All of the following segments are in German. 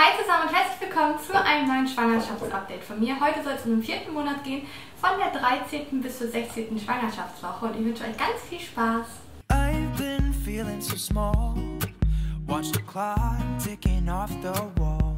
Hi zusammen und herzlich willkommen zu einem neuen Schwangerschaftsupdate von mir. Heute soll es um den 4. Monat gehen, von der 13. bis zur 16. Schwangerschaftswoche und ich wünsche euch ganz viel Spaß. I've been feeling so small. Watch the clock ticking off the wall.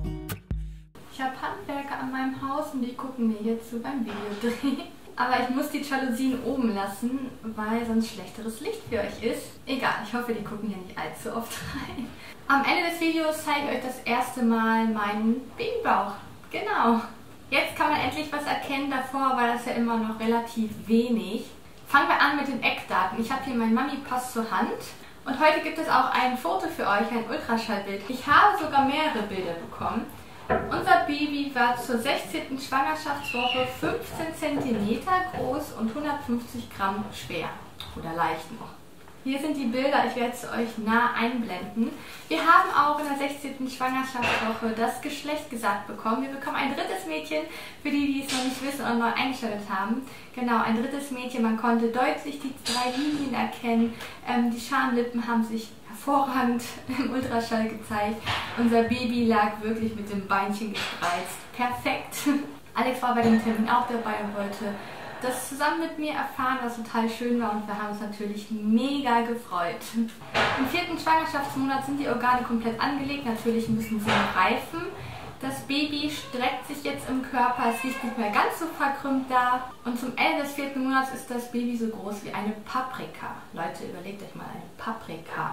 Ich habe Handwerker an meinem Haus und die gucken mir hier zu beim Videodreh. Aber ich muss die Jalousien oben lassen, weil sonst schlechteres Licht für euch ist. Egal, ich hoffe, die gucken hier nicht allzu oft rein. Am Ende des Videos zeige ich euch das erste Mal meinen Babybauch. Genau. Jetzt kann man endlich was erkennen, davor war das ja immer noch relativ wenig. Fangen wir an mit den Eckdaten. Ich habe hier meinen Mami-Pass zur Hand. Und heute gibt es auch ein Foto für euch, ein Ultraschallbild. Ich habe sogar mehrere Bilder bekommen. Unser Baby war zur 16. Schwangerschaftswoche 15 cm groß und 150 Gramm schwer. Oder leicht noch. Hier sind die Bilder, ich werde es euch nah einblenden. Wir haben auch in der 16. Schwangerschaftswoche das Geschlecht gesagt bekommen. Wir bekommen ein drittes Mädchen, für die, die es noch nicht wissen und neu eingestellt haben. Genau, ein drittes Mädchen, man konnte deutlich die 3 Linien erkennen. Die Schamlippen haben sich hervorragend im Ultraschall gezeigt. Unser Baby lag wirklich mit dem Beinchen gespreizt. Perfekt. Alex war bei dem Termin auch dabei und wollte das zusammen mit mir erfahren, was total schön war und wir haben uns natürlich mega gefreut. Im 4. Schwangerschaftsmonat sind die Organe komplett angelegt, natürlich müssen sie reifen. Das Baby streckt sich jetzt im Körper, es liegt nicht mehr ganz so verkrümmt da. Und zum Ende des 4. Monats ist das Baby so groß wie eine Paprika. Leute, überlegt euch mal, eine Paprika.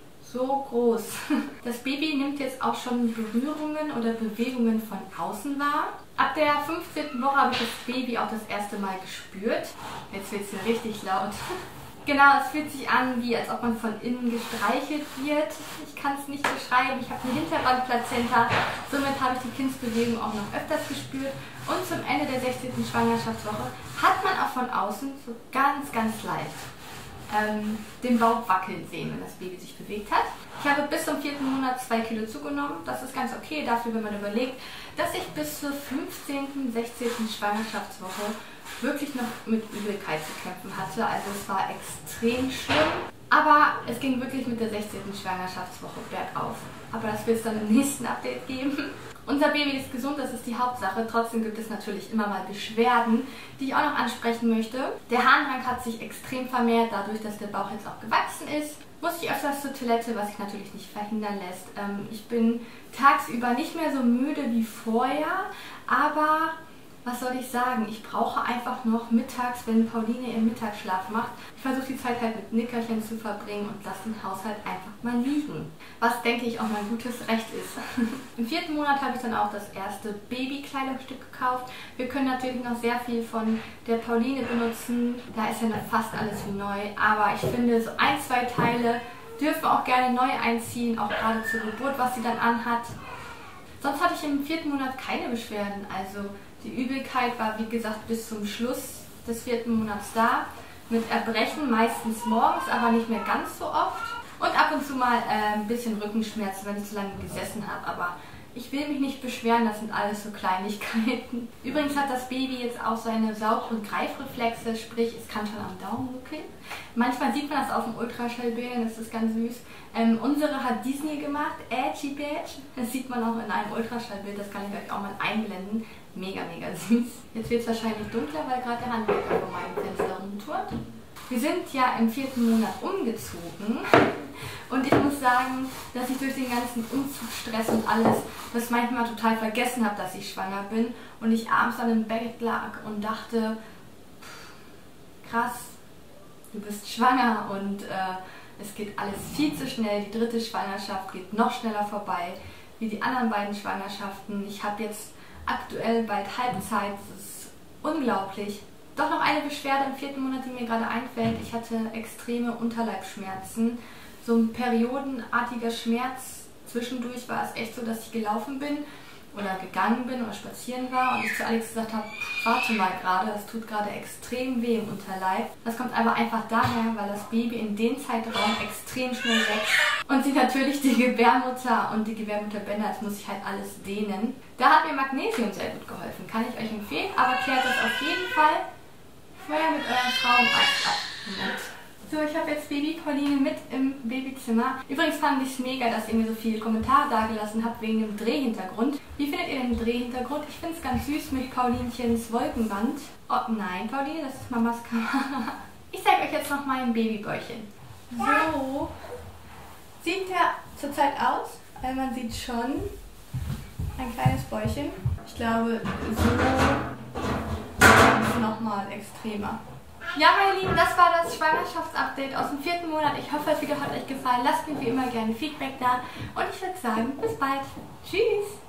So groß. Das Baby nimmt jetzt auch schon Berührungen oder Bewegungen von außen wahr. Ab der 15. Woche habe ich das Baby auch das erste Mal gespürt. Jetzt wird es hier richtig laut. Genau, es fühlt sich an, wie als ob man von innen gestreichelt wird. Ich kann es nicht beschreiben. Ich habe eine Hinterwandplazenta. Somit habe ich die Kindsbewegung auch noch öfters gespürt. Und zum Ende der 16. Schwangerschaftswoche hat man auch von außen so ganz, ganz leicht den Bauch wackeln sehen, wenn das Baby sich bewegt hat. Ich habe bis zum 4. Monat 2 Kilo zugenommen. Das ist ganz okay dafür, wenn man überlegt, dass ich bis zur 15., 16. Schwangerschaftswoche wirklich noch mit Übelkeit zu kämpfen hatte. Also es war extrem schlimm. Aber es ging wirklich mit der 16. Schwangerschaftswoche bergauf. Aber das wird es dann im nächsten Update geben. Unser Baby ist gesund, das ist die Hauptsache. Trotzdem gibt es natürlich immer mal Beschwerden, die ich auch noch ansprechen möchte. Der Harndrang hat sich extrem vermehrt, dadurch, dass der Bauch jetzt auch gewachsen ist. Muss ich öfters zur Toilette, was sich natürlich nicht verhindern lässt. Ich bin tagsüber nicht mehr so müde wie vorher, aber was soll ich sagen? Ich brauche einfach noch mittags, wenn Pauline ihren Mittagsschlaf macht. Ich versuche die Zeit halt mit Nickerchen zu verbringen und lasse den Haushalt einfach mal liegen. Was, denke ich, auch mein gutes Recht ist. Im 4. Monat habe ich dann auch das erste Babykleidungsstück gekauft. Wir können natürlich noch sehr viel von der Pauline benutzen. Da ist ja fast alles wie neu. Aber ich finde, so 1, 2 Teile dürfen auch gerne neu einziehen, auch gerade zur Geburt, was sie dann anhat. Sonst hatte ich im 4. Monat keine Beschwerden. Also die Übelkeit war, wie gesagt, bis zum Schluss des 4. Monats da. Mit Erbrechen, meistens morgens, aber nicht mehr ganz so oft. Und ab und zu mal ein bisschen Rückenschmerzen, wenn ich zu lange gesessen habe. Aber ich will mich nicht beschweren, das sind alles so Kleinigkeiten. Übrigens hat das Baby jetzt auch seine Saug- und Greifreflexe, sprich, es kann schon am Daumen ruckeln. Manchmal sieht man das auf dem Ultraschallbildern, das ist ganz süß. Unsere hat Disney gemacht, Edgy Badge. Das sieht man auch in einem Ultraschallbild, das kann ich euch auch mal einblenden. Mega, mega süß. Jetzt wird es wahrscheinlich dunkler, weil gerade der Handwerker vor meinem Fenster rumturnt. Wir sind ja im 4. Monat umgezogen und ich muss sagen, dass ich durch den ganzen Umzugsstress und alles das manchmal total vergessen habe, dass ich schwanger bin und ich abends dann im Bett lag und dachte, krass, du bist schwanger und es geht alles viel zu schnell. Die 3. Schwangerschaft geht noch schneller vorbei wie die anderen beiden Schwangerschaften. Ich habe jetzt aktuell bald Halbzeit, das ist unglaublich. Doch noch eine Beschwerde im 4. Monat, die mir gerade einfällt. Ich hatte extreme Unterleibsschmerzen, so ein periodenartiger Schmerz. Zwischendurch war es echt so, dass ich gelaufen bin oder gegangen bin oder spazieren war und ich zu Alex gesagt habe, warte mal gerade, das tut gerade extrem weh im Unterleib. Das kommt aber einfach daher, weil das Baby in dem Zeitraum extrem schnell wächst und sie natürlich die Gebärmutter und die Gebärmutterbänder, das muss ich halt alles dehnen. Da hat mir Magnesium sehr gut geholfen, kann ich euch empfehlen, aber klärt das auf jeden Fall vorher mit eurem Frauenarzt ab. Moment. So, ich habe jetzt Baby Pauline mit im Babyzimmer. Übrigens fand ich es mega, dass ihr mir so viele Kommentare dagelassen habt wegen dem Drehhintergrund. Wie findet ihr den Drehhintergrund? Ich finde es ganz süß mit Paulinchens Wolkenwand. Oh nein, Pauline, das ist Mamas Kamera. Ich zeige euch jetzt noch mein Babybäuchchen. So sieht er zurzeit aus, weil man sieht schon ein kleines Bäuchchen. Ich glaube, so ist es nochmal extremer. Ja, meine Lieben, das war das Schwangerschaftsupdate aus dem 4. Monat. Ich hoffe, das Video hat euch gefallen. Lasst mir wie immer gerne Feedback da. Und ich würde sagen, bis bald. Tschüss!